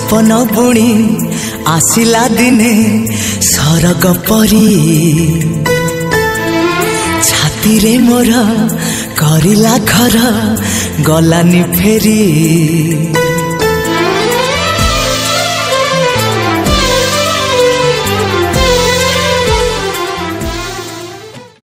सपन बुणी आसिला दिने सरग परी छाती रे मोर करिला घर गलानी फेरी।